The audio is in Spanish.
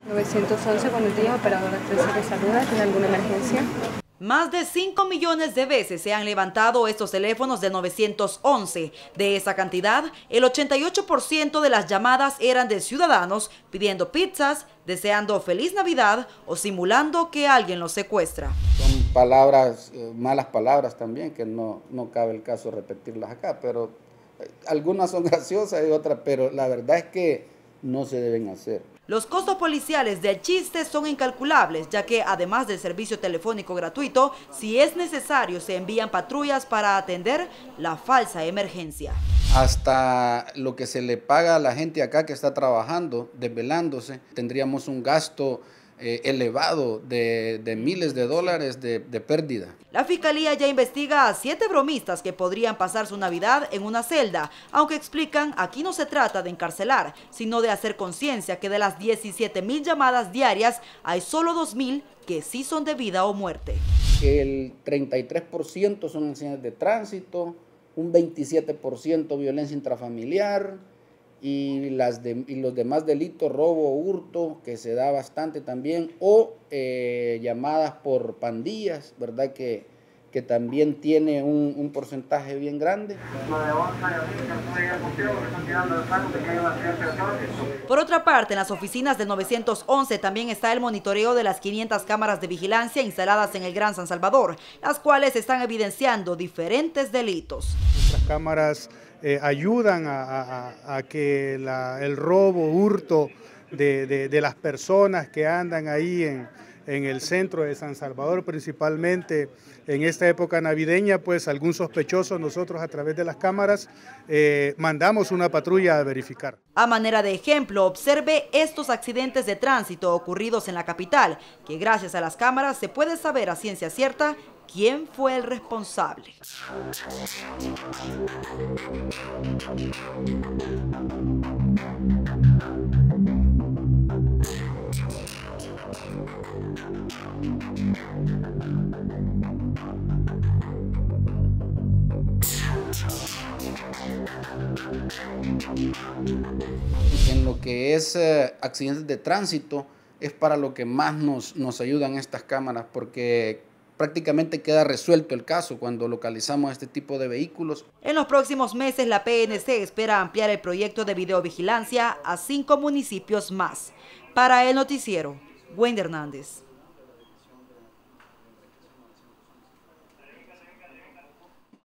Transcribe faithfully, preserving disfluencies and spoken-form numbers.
nueve once, buenos días, operadora trece de Saluda, ¿tiene alguna emergencia? Más de cinco millones de veces se han levantado estos teléfonos de nueve once. De esa cantidad, el ochenta y ocho por ciento de las llamadas eran de ciudadanos pidiendo pizzas, deseando feliz Navidad o simulando que alguien los secuestra. Son palabras, eh, malas palabras también, que no, no cabe el caso repetirlas acá, pero eh, algunas son graciosas y otras, pero la verdad es que no se deben hacer. Los costos policiales del chiste son incalculables, ya que además del servicio telefónico gratuito, si es necesario se envían patrullas para atender la falsa emergencia. Hasta lo que se le paga a la gente acá que está trabajando, desvelándose, tendríamos un gasto eh, elevado de, de miles de dólares de, de pérdida. La Fiscalía ya investiga a siete bromistas que podrían pasar su Navidad en una celda, aunque explican aquí no se trata de encarcelar, sino de hacer conciencia que de las diecisiete mil llamadas diarias hay solo dos mil que sí son de vida o muerte. El treinta y tres por ciento son accidentes de tránsito, un veintisiete por ciento violencia intrafamiliar y, las de, y los demás delitos, robo, hurto, que se da bastante también, o eh, llamadas por pandillas, ¿verdad? Que, que también tiene un, un porcentaje bien grande. Por otra parte, en las oficinas del nueve once también está el monitoreo de las quinientas cámaras de vigilancia instaladas en el Gran San Salvador, las cuales están evidenciando diferentes delitos. Nuestras cámaras eh, ayudan a, a, a que la, el robo, hurto de, de, de las personas que andan ahí en, en el centro de San Salvador, principalmente en esta época navideña, pues algún sospechoso nosotros a través de las cámaras eh, mandamos una patrulla a verificar. A manera de ejemplo, observe estos accidentes de tránsito ocurridos en la capital, que gracias a las cámaras se puede saber a ciencia cierta quién fue el responsable. En lo que es eh, accidentes de tránsito es para lo que más nos, nos ayudan estas cámaras, porque prácticamente queda resuelto el caso cuando localizamos este tipo de vehículos. En los próximos meses la P N C espera ampliar el proyecto de videovigilancia a cinco municipios más. Para el noticiero, Wendy Hernández.